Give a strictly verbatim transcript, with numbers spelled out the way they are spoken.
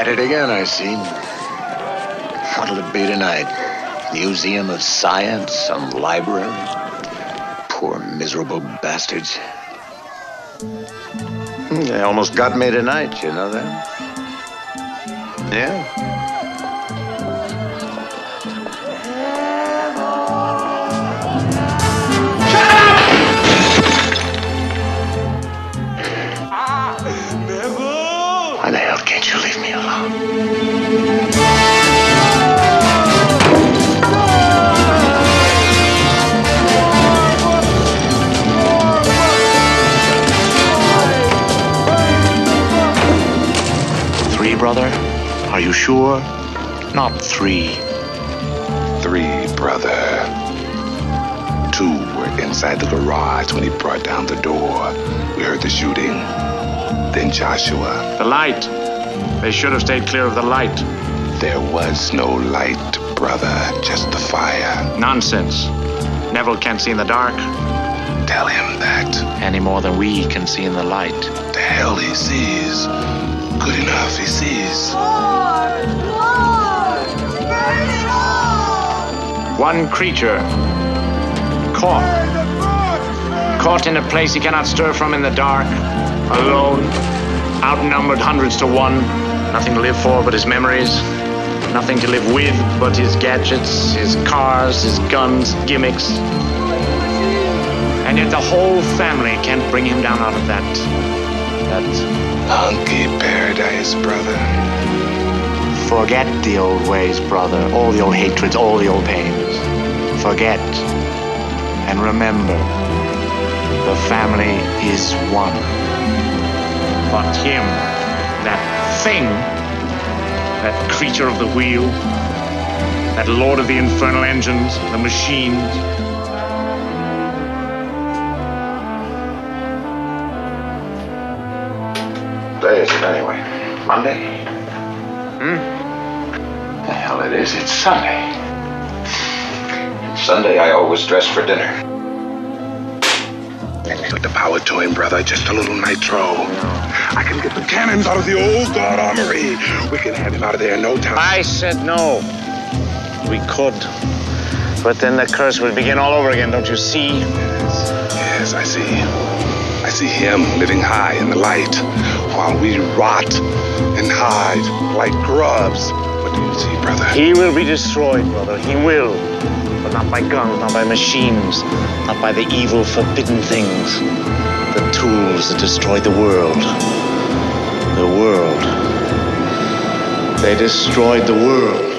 At it again, I see. What'll it be tonight? Museum of Science? Some library? Poor miserable bastards. They almost got me tonight, you know that? Yeah. Why the hell can't you leave me alone? Three, brother? Are you sure? Not three. Three, brother. Two were inside the garage when he brought down the door. We heard the shooting. Then Joshua. The light. They should have stayed clear of the light. There was no light, brother. Just the fire. Nonsense. Neville can't see in the dark. Tell him that. Any more than we can see in the light. The hell he sees. Good enough, he sees. Lord! Lord! Burn it all! One creature. Caught. Caught in a place he cannot stir from in the dark. Alone. Outnumbered hundreds to one. Nothing to live for but his memories. Nothing to live with but his gadgets, his cars, his guns, gimmicks. And yet the whole family can't bring him down out of that... that... hunky paradise, brother. Forget the old ways, brother. All the old hatreds, all the old pains. Forget. And remember, the family is one. But him, that thing, that creature of the wheel, that lord of the infernal engines, the machines. Day is it anyway? Monday? Hmm? The hell it is, it's Sunday. Sunday I always dress for dinner. Put the power to him, brother. Just a little nitro. I can get the cannons out of the old guard armory. We can have him out of there in no time. I said no. We could. But then the curse would begin all over again, don't you see? Yes, yes, I see. I see him living high in the light while we rot and hide like grubs. What do you see, brother? He will be destroyed, brother. He will. But not by guns, not by machines, not by the evil, forbidden things. The tools that destroy the world. The world. They destroyed the world.